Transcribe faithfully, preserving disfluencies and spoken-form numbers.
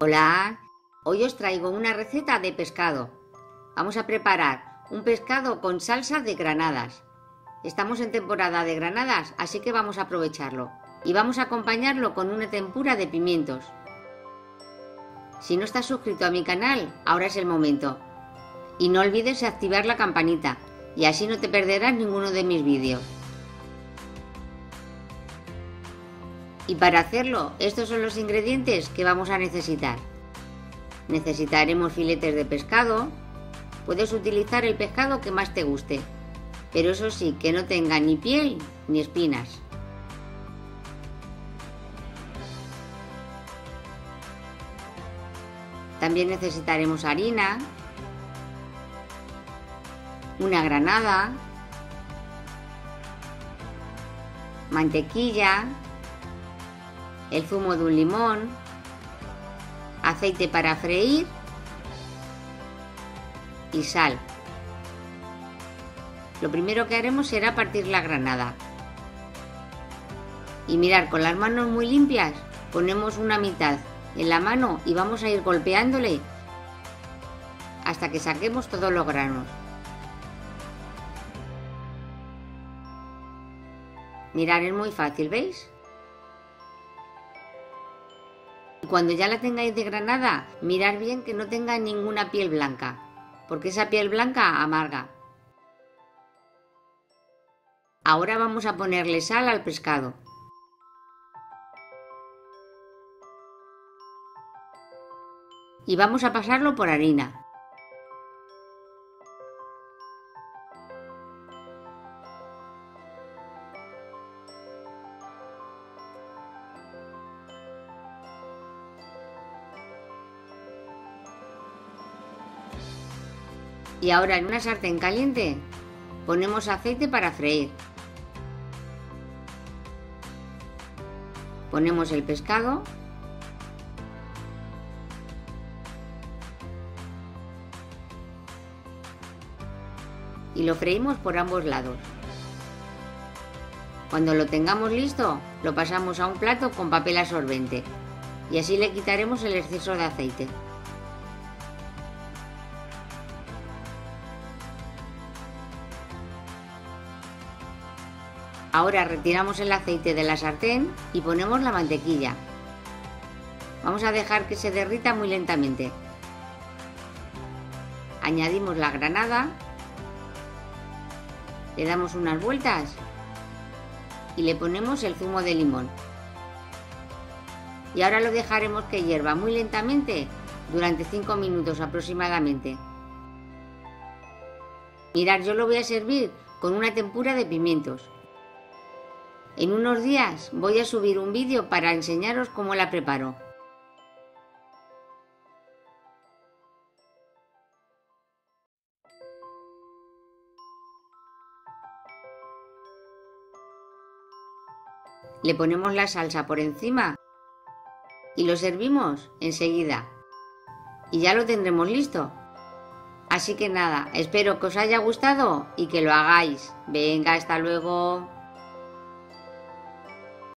Hola, hoy os traigo una receta de pescado. Vamos a preparar un pescado con salsa de granadas. Estamos en temporada de granadas, así que vamos a aprovecharlo. Y vamos a acompañarlo con una tempura de pimientos. Si no estás suscrito a mi canal, ahora es el momento. Y no olvides activar la campanita, y así no te perderás ninguno de mis vídeos. Y para hacerlo, estos son los ingredientes que vamos a necesitar. Necesitaremos filetes de pescado. Puedes utilizar el pescado que más te guste, pero eso sí, que no tenga ni piel ni espinas. También necesitaremos harina, una granada, mantequilla, el zumo de un limón, aceite para freír y sal. Lo primero que haremos será partir la granada. Y mirar, con las manos muy limpias, ponemos una mitad en la mano y vamos a ir golpeándole hasta que saquemos todos los granos. Mirar, es muy fácil, ¿veis? Y cuando ya la tengáis desgranada, mirad bien que no tenga ninguna piel blanca, porque esa piel blanca amarga. Ahora vamos a ponerle sal al pescado. Y vamos a pasarlo por harina. Y ahora en una sartén caliente ponemos aceite para freír. Ponemos el pescado y lo freímos por ambos lados. Cuando lo tengamos listo, lo pasamos a un plato con papel absorbente y así le quitaremos el exceso de aceite. Ahora retiramos el aceite de la sartén y ponemos la mantequilla. Vamos a dejar que se derrita muy lentamente. Añadimos la granada, le damos unas vueltas y le ponemos el zumo de limón. Y ahora lo dejaremos que hierva muy lentamente durante cinco minutos aproximadamente. Mirad, yo lo voy a servir con una tempura de pimientos. En unos días voy a subir un vídeo para enseñaros cómo la preparo. Le ponemos la salsa por encima y lo servimos enseguida. Y ya lo tendremos listo. Así que nada, espero que os haya gustado y que lo hagáis. Venga, hasta luego.